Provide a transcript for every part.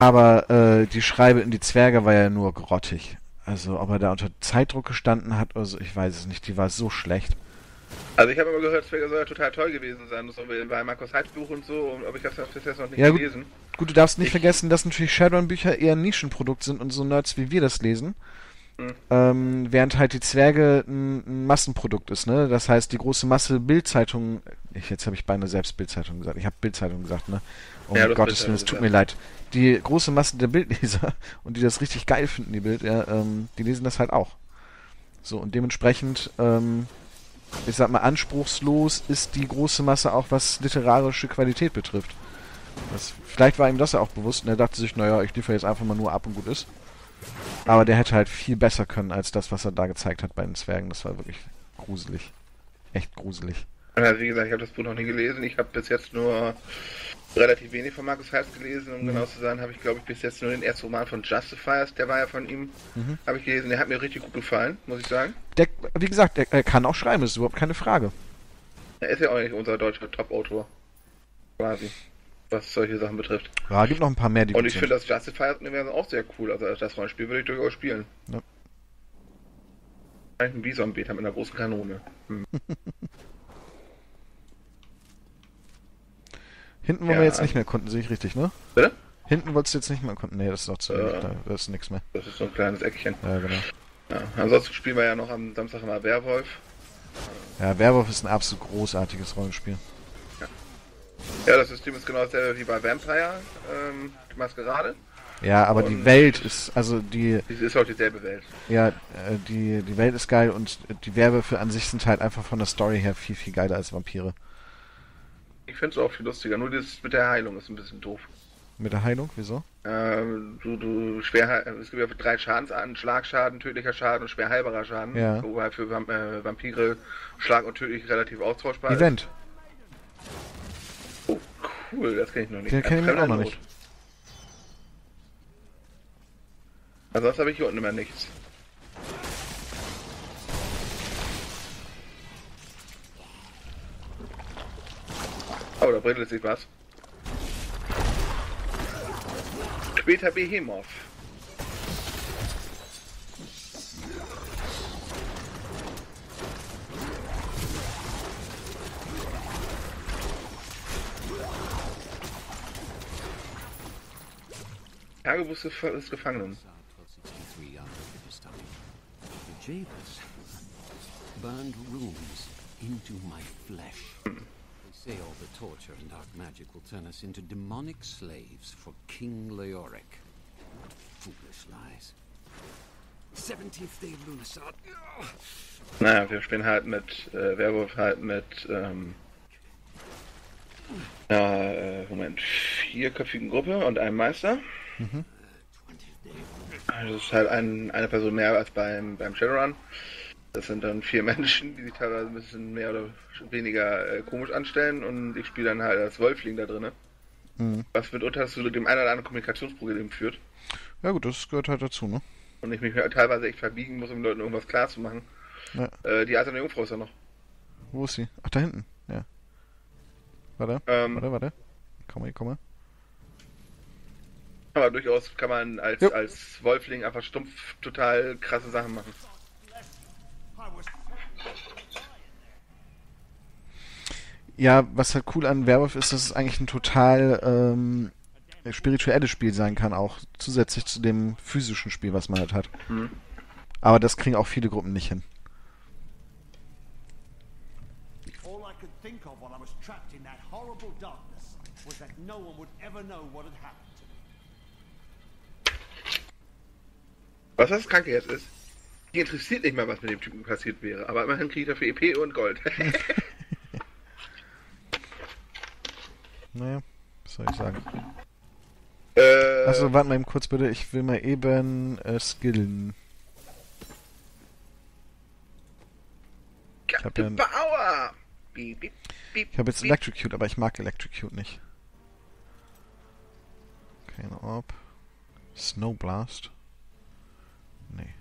Aber die Schreibe in die Zwerge war ja nur grottig. Also, ob er da unter Zeitdruck gestanden hat oder so, ich weiß es nicht. Die war so schlecht. Also ich habe immer gehört, Zwerge soll ja total toll gewesen sein, so wie bei Markus Heitz Buch und so, aber ich habe das bis jetzt noch nicht Ja, gut, gelesen. gut, du darfst nicht Ich, vergessen, dass natürlich Shadowrun-Bücher eher ein Nischenprodukt sind und so Nerds wie wir das lesen. hm, Während halt die Zwerge ein Massenprodukt ist, ne? Das heißt, die große Masse Bildzeitung, jetzt habe ich beinahe selbst Bildzeitung gesagt, ich habe Bildzeitung gesagt, ne? ja, Um das Gottes bitte Willen, es tut mir gesagt. leid. Die große Masse der Bildleser und die das richtig geil finden, die Bild, ja, die lesen das halt auch. So, und dementsprechend, ich sag mal, anspruchslos ist die große Masse auch, was literarische Qualität betrifft. Vielleicht war ihm das ja auch bewusst und er dachte sich, naja, ich liefere jetzt einfach mal nur ab und gut ist. Aber der hätte halt viel besser können als das, was er da gezeigt hat bei den Zwergen. Das war wirklich gruselig. Echt gruselig. Also wie gesagt, ich habe das Buch noch nie gelesen. Ich habe bis jetzt nur relativ wenig von Markus Heitz gelesen. Um Mhm. genau zu sein, habe ich glaube ich bis jetzt nur den ersten Roman von Justifiers, der war ja von ihm, Mhm. habe ich gelesen. Der hat mir richtig gut gefallen, muss ich sagen. Der, wie gesagt, er kann auch schreiben, ist überhaupt keine Frage. Er ist ja auch nicht unser deutscher Top-Autor, quasi, was solche Sachen betrifft. Ja, gibt noch ein paar mehr, die Und gut ich sind. finde das Justifiers-Universum auch sehr cool. Also das Rollenspiel würde ich durchaus spielen. Ja. Ein Bison-Beta mit einer großen Kanone. Hm. Hinten wollen wir Ja, jetzt nicht mehr erkunden, sehe ich richtig, ne? bitte? Hinten wolltest du jetzt nicht mehr erkunden. Nee, das ist doch zu wenig. Äh, Da ist nichts mehr. Das ist so ein kleines Eckchen. Ja, genau. Ja. Ansonsten spielen wir ja noch am Samstag immer Werwolf. Ja, Werwolf ist ein absolut großartiges Rollenspiel. Ja, das System ist genau dasselbe wie bei Vampire, die Maskerade. Ja, aber die Und Welt ist, also die, es ist auch dieselbe Welt. ja, die Welt ist geil und die Werwölfe an sich sind halt einfach von der Story her viel, viel geiler als Vampire. Ich finde es auch viel lustiger, nur das mit der Heilung ist ein bisschen doof. Mit der Heilung, wieso? Es gibt ja 3 Schadensarten: Schlagschaden, tödlicher Schaden und schwer heilbarer Schaden. Ja. Wobei für Vampire Schlag und tödlich relativ austauschbar ist. Event. Oh, cool, das kenne ich noch nicht. Den Ein kenne ich mir fremder auch noch Not. nicht. Ansonsten habe ich hier unten immer nichts. Oh, da bringt sich was. Später Behemoth. Tagebuch des Gefangenen. 1263 after this time. The jailers burned runes into my flesh. They say all the torture and dark magic will turn us into demonic slaves for King Leoric. What foolish lies. 17th day of Lunasart. Naja, wir spielen halt mit Werwolf halt mit Moment, 4-köpfigen Gruppe und einem Meister. 20th day of Also das ist halt eine Person mehr als beim Shadowrun. Das sind dann 4 Menschen, die sich teilweise ein bisschen mehr oder weniger komisch anstellen und ich spiele dann halt als Wolfling da drin. Mhm. Was mitunter zu dem einen oder anderen Kommunikationsproblem führt. Ja gut, das gehört halt dazu, ne? Und ich mich teilweise echt verbiegen muss, um den Leuten irgendwas klar zu machen. Ja. Die eiserne Jungfrau ist ja noch. Wo ist sie? Ach, da hinten. Ja. Warte, Ähm, warte. Komm mal. aber durchaus kann man Jo. als Wolfling einfach stumpf total krasse Sachen machen. Ja, was halt cool an Werwolf ist, dass es eigentlich ein total spirituelles Spiel sein kann, auch zusätzlich zu dem physischen Spiel, was man halt hat. Mhm. Aber das kriegen auch viele Gruppen nicht hin. All I could think of while I was trapped in that horrible darkness was that no one would ever know what had happened to me. Was das Kranke jetzt ist, die interessiert nicht mal, was mit dem Typen passiert wäre. Aber immerhin kriegt er für EP und Gold. Naja, was soll ich sagen? äh, Achso, warte mal eben kurz bitte. Ich will mal eben skillen. hab ja Captain ein- Power! Beep, beep, beep, Ich habe jetzt beep. Electrocute, aber ich mag Electrocute nicht. Keine Orb. Snow Blast. Nee.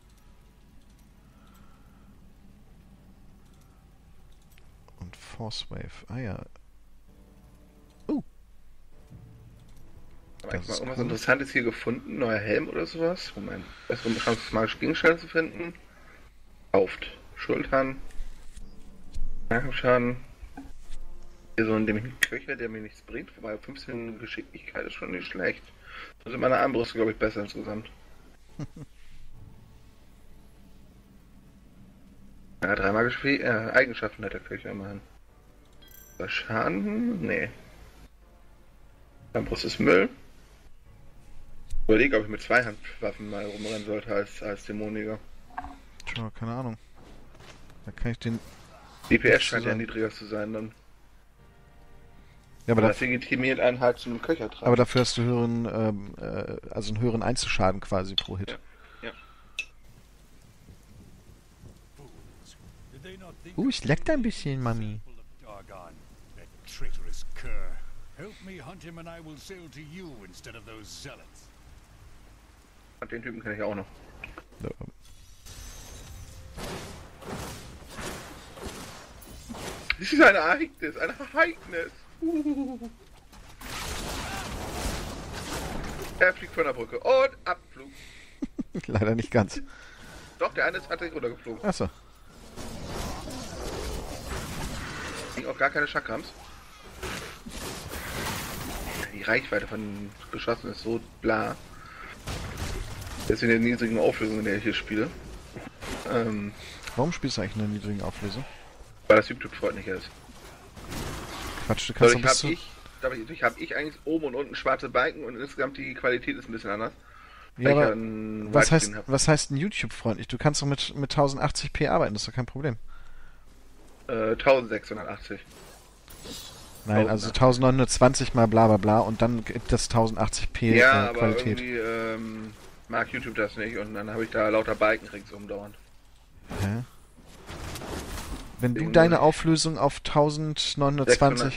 Und Force Wave. Ah ja. Mal ist irgendwas cool. Interessantes hier gefunden? Neuer Helm oder sowas? Moment. Bessere Chance, magische Gegenstände zu finden. Kauft. Schultern. Nahkampfschaden. Hier so ein Köcher, der mir nichts bringt. Wobei 15 Geschicklichkeit ist schon nicht schlecht. Also meine Armbrüste, glaube ich, besser insgesamt. Ja, 3 magische Eigenschaften hat der Köcher immerhin. Was Schaden? Nee. Armbrust ist Müll. Ich überlege, ob ich mit Zweihandwaffen mal rumrennen sollte als Dämoniker. Tja, keine Ahnung. Da kann ich den... DPS scheint ja Zusammen. niedriger zu sein dann. Ja, aber, Das legitimiert einen halt zu einem Köcher tragen. aber dafür hast du also einen höheren Einzelschaden quasi pro Hit. Ja. Es leckt ein bisschen, Mami. Doggone, that traitorous cur. Help me hunt him and I will sail to you instead of those zealots. Den Typen kenne ich auch noch. Ja. Das ist ein Ereignis, ein Ereignis. Er fliegt von der Brücke und Abflug. Leider nicht ganz. Doch, der eine ist tatsächlich runtergeflogen. Achso. Ging auch gar keine Chakrams. Die Reichweite von Geschossen ist so bla. Deswegen in der niedrigen Auflösung, in der ich hier spiele. Warum spielst du eigentlich in einer niedrigen Auflösung? Weil das YouTube-freundlicher ist. Quatsch, du kannst doch Dadurch habe ich eigentlich oben und unten schwarze Balken und insgesamt die Qualität ist ein bisschen anders. Ja, aber was Widescreen hab. heißt denn YouTube-freundlich? Du kannst doch mit 1080p arbeiten, das ist doch kein Problem. 1680. Nein, also 1920 mal bla bla bla und dann gibt das 1080p Ja, aber Qualität. irgendwie mag YouTube das nicht und dann habe ich da lauter Balken ringsum dauernd. Hä? Wenn du Deswegen deine muss ich- Auflösung auf 1920...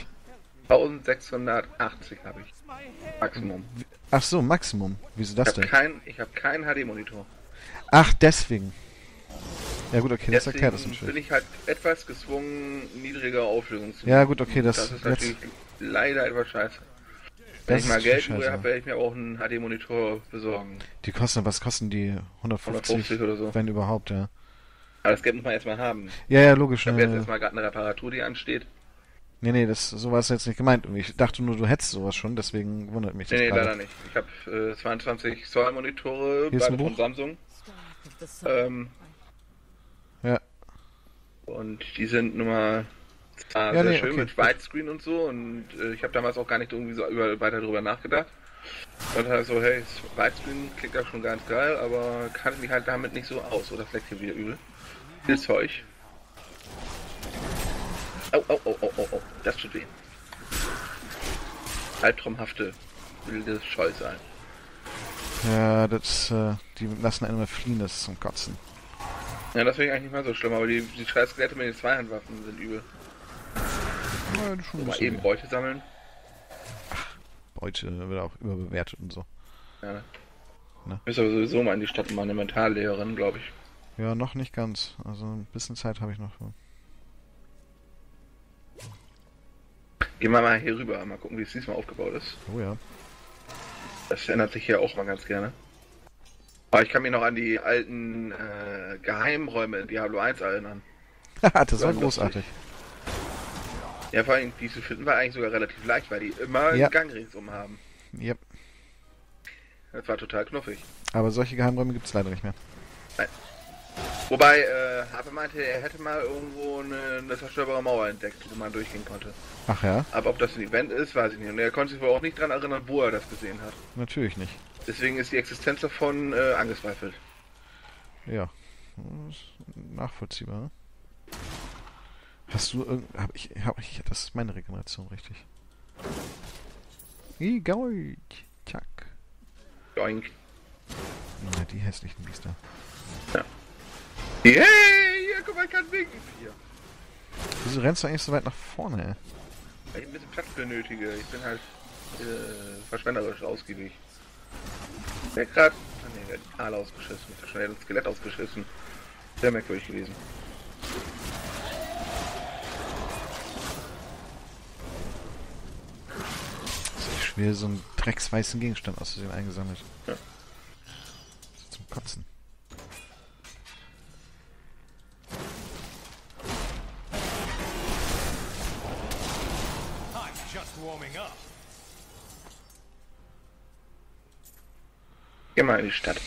1680 habe ich. Maximum. Ach so, Maximum. Wieso das denn? Ich habe keinen HD-Monitor. Ach, deswegen. Ja gut, okay, das Deswegen erklärt das bin natürlich. ich halt etwas gezwungen, niedrigere Auflösung zu Ja gut, okay, das Das ist jetzt... natürlich leider etwas scheiße. Wenn Das ich mal ist Geld scheiße. übrig habe, werde ich mir auch einen HD-Monitor besorgen. Die kosten, was kosten die? 150, 150 oder so. wenn überhaupt, ja. Aber das Geld muss man erstmal haben. Ja, ja, logisch. Ich habe jetzt erstmal gerade eine Reparatur, die ansteht. Nee, so war es jetzt nicht gemeint. Ich dachte nur, du hättest sowas schon, deswegen wundert mich das Nee, gerade. leider nicht. Ich habe 22 Zoll Monitore, Hier ist ein beide von Buch. Samsung. Ja. Und die sind nun mal zwar Ja, sehr nee, schön okay, mit Widescreen und so und ich habe damals auch gar nicht irgendwie so weiter drüber nachgedacht. Und halt so, hey, Widescreen klingt ja schon ganz geil, aber kann mich halt damit nicht so aus. Oder vielleicht hier wieder übel. Viel Zeug. Oh, das tut weh. Albtraumhafte, wilde Scheusal. Ja, die lassen einen immer fliehen, das ist zum Kotzen. Ja, das finde ich eigentlich nicht mal so schlimm, aber die scheiß Skelette mit den Zweihandwaffen sind übel. Ja, das ist schon ein Mal bisschen eben Beute sammeln. Beute wird auch überbewertet und so. Ja. Ne? Müsste aber sowieso mal in die Stadt, mal eine Mentallehrerin, glaube ich. Ja, noch nicht ganz. Also ein bisschen Zeit habe ich noch. Gehen wir mal hier rüber, mal gucken, wie es diesmal aufgebaut ist. Oh ja. Das ändert sich hier auch mal ganz gerne. Aber ich kann mich noch an die alten Geheimräume in Diablo 1 erinnern. Haha, das war Ja, großartig. Ja, vor allem, die zu finden war eigentlich sogar relativ leicht, weil die immer Ja. einen Gang ringsum haben. Yep. Das war total knuffig. Aber solche Geheimräume gibt es leider nicht mehr. Wobei, Harpe meinte, er hätte mal irgendwo eine zerstörbare Mauer entdeckt, wo man durchgehen konnte. Ach ja? Aber ob das ein Event ist, weiß ich nicht. Und er konnte sich wohl auch nicht dran erinnern, wo er das gesehen hat. Natürlich nicht. Deswegen ist die Existenz davon angezweifelt. Ja. Das ist nachvollziehbar. Ne? Hast du das ist meine Regeneration, richtig. Gold. Tschak. Doink. Na, die hässlichen Biester. Hey, hier, guck mal, ich kann winken. Hier. Wieso rennst du eigentlich so weit nach vorne, ey? Weil ich ein bisschen Platz benötige. Ich bin halt verschwenderisch ausgiebig. Wer gerade... Ah ne, der hat Aal ausgeschissen. Ich hab schnell ein Skelett ausgeschissen. Sehr merkwürdig gewesen. Ich will so ein drecksweißen Gegenstand aus Versehen eingesammelt. Ja. Zum Kotzen. I'm just warming up. Geh mal in die Stadt.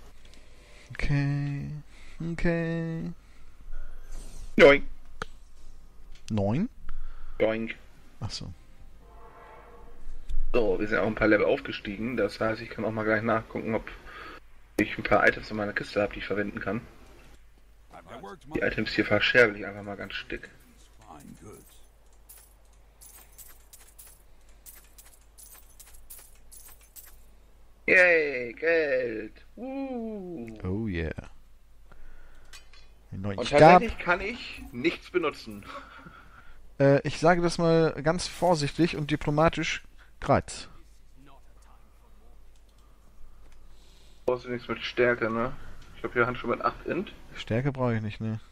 Okay. Okay. Joink. 9? Joink. Achso. So, wir sind auch ein paar Level aufgestiegen. Das heißt, ich kann auch mal gleich nachgucken, ob ich ein paar Items in meiner Kiste habe, die ich verwenden kann. I worked my Die Items hier verscherbe ich einfach mal ganz dick. fine goods. Yay, Geld! Oh yeah. Und Ich gab, tatsächlich kann ich nichts benutzen. ich sage das mal ganz vorsichtig und diplomatisch, Kreuz. Brauchst du nichts mit Stärke, ne? Ich habe hier Handschuhe mit 8 Int. Stärke brauche ich nicht, ne.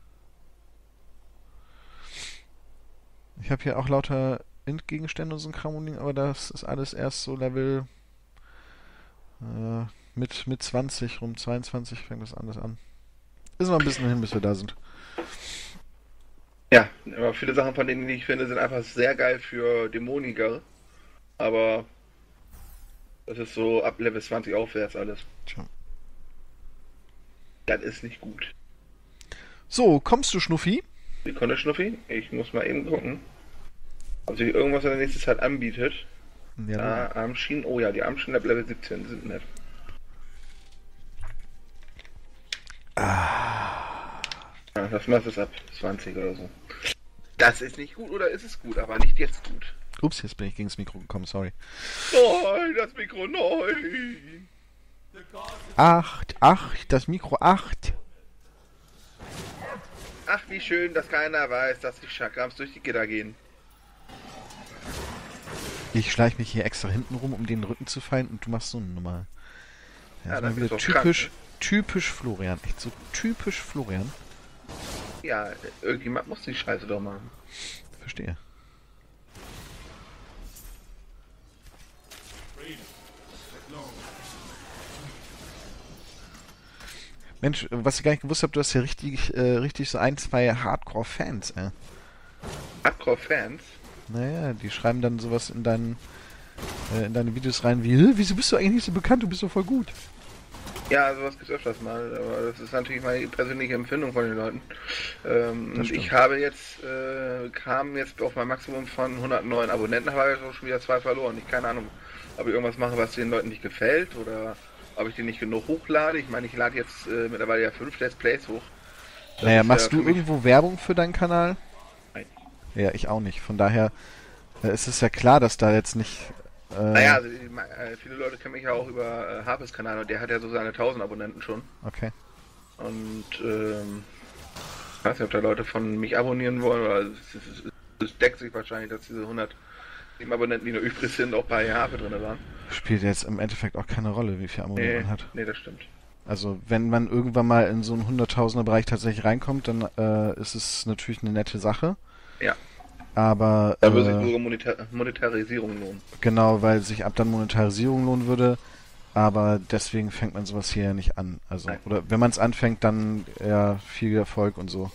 Ich habe hier auch lauter Int-Gegenstände und so ein Kram rumliegen, aber das ist alles erst so Level mit 20, rum 22 fängt das alles an. Ist noch ein bisschen hin, bis wir da sind. Ja, aber viele Sachen von denen, die ich finde, sind einfach sehr geil für Dämoniker. Aber das ist so ab Level 20 aufwärts alles. Tja. Das ist nicht gut. So, kommst du, Schnuffi? Sekunde, Schnuffi. Ich muss mal eben gucken, ob sich irgendwas in der nächsten Zeit anbietet. Ja, Armschienen. Oh ja, die Armschienen ab Level 17 sind nett. Ja, das macht es ab 20 oder so. Das ist nicht gut oder ist es gut, aber nicht jetzt gut. Ups, jetzt bin ich gegen das Mikro gekommen, sorry. Nein, das Mikro, nein! 8, das Mikro 8. Ach, wie schön, dass keiner weiß, dass die Chakrams durch die Gitter gehen. Ich schleiche mich hier extra hinten rum, um den Rücken zu fallen und du machst so eine Nummer. Ja, Ja, das das ist wieder ist doch krank, typisch Florian. Echt so typisch Florian. Ja, irgendjemand muss die Scheiße doch machen. Verstehe. Mensch, was ich gar nicht gewusst habe, du hast ja richtig so ein, zwei Hardcore-Fans, Hardcore-Fans? Naja, die schreiben dann sowas in deine Videos rein wie, "Hä, wieso bist du eigentlich nicht so bekannt? Du bist doch voll gut." Ja, sowas gibt's öfters mal, aber das ist natürlich meine persönliche Empfindung von den Leuten. Und stimmt. ich habe jetzt, kam jetzt auf mein Maximum von 109 Abonnenten, habe ich auch schon wieder 2 verloren. Ich keine Ahnung, ob ich irgendwas mache, was den Leuten nicht gefällt oder ob ich die nicht genug hochlade. Ich meine, ich lade jetzt mittlerweile ja 5 Let's Plays hoch. Das Naja, ist machst ja du für mich- irgendwo Werbung für deinen Kanal? Nein. Ja, ich auch nicht. Von daher ist es ja klar, dass da jetzt nicht... Naja, also viele Leute kennen mich ja auch über Harpes Kanal und der hat ja so seine 1000 Abonnenten schon. Okay. Und ich weiß nicht, ob da Leute von mich abonnieren wollen, oder es deckt sich wahrscheinlich, dass diese 107 Abonnenten, die noch übrig sind, auch bei Harpe drin waren. Spielt jetzt im Endeffekt auch keine Rolle, wie viel Abonnenten man hat. Nee, das stimmt. Also wenn man irgendwann mal in so einen 100.000er Bereich tatsächlich reinkommt, dann ist es natürlich eine nette Sache. Ja, Aber da würde sich sogar Monetarisierung lohnen. genau, weil sich ab dann Monetarisierung lohnen würde. Aber deswegen fängt man sowas hier ja nicht an. Also, Nein. oder wenn man es anfängt, dann ja viel Erfolg und so.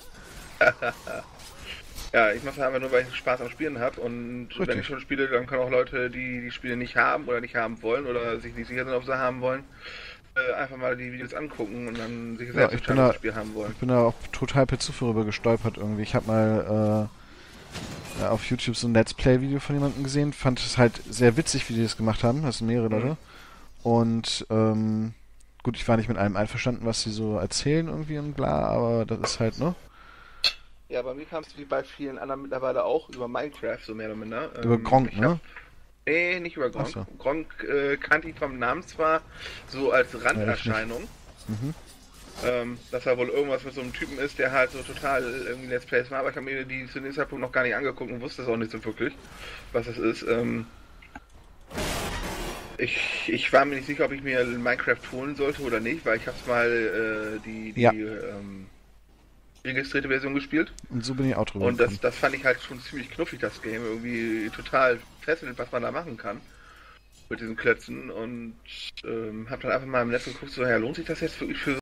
Ja, ich mache es einfach nur, weil ich Spaß am Spielen habe und Richtig. wenn ich schon spiele, dann können auch Leute, die die Spiele nicht haben oder nicht haben wollen oder sich nicht sicher sind, ob sie haben wollen, einfach mal die Videos angucken und dann sich selbst ich entscheiden, ob sie das Spiel haben wollen. Ich bin da auch total per Zufall rüber gestolpert irgendwie. Ich habe mal auf YouTube so ein Let's Play-Video von jemandem gesehen, fand es halt sehr witzig, wie die das gemacht haben. Das sind mehrere Leute. Und gut, ich war nicht mit allem einverstanden, was sie so erzählen irgendwie und bla, aber das ist halt, ne? Ja, bei mir kam es wie bei vielen anderen mittlerweile auch über Minecraft, so mehr oder minder. Über Gronkh, ich ne? Nee, nicht über Gronkh. Ach so. Gronkh kannte ich vom Namen zwar so als Randerscheinung. Dass er wohl irgendwas mit so einem Typen ist, der halt so total irgendwie Let's Plays war, aber ich habe mir die zu dem Zeitpunkt noch gar nicht angeguckt und wusste es auch nicht so wirklich, was das ist. Ich war mir nicht sicher, ob ich mir Minecraft holen sollte oder nicht, weil ich habe mal die Ja. registrierte Version gespielt. Und so bin ich auch drüber Und gekommen. das fand ich halt schon ziemlich knuffig, das Game. Irgendwie total fesselnd, was man da machen kann. mit diesen Klötzen und hab dann einfach mal im Netz geguckt, so, ja, lohnt sich das jetzt wirklich für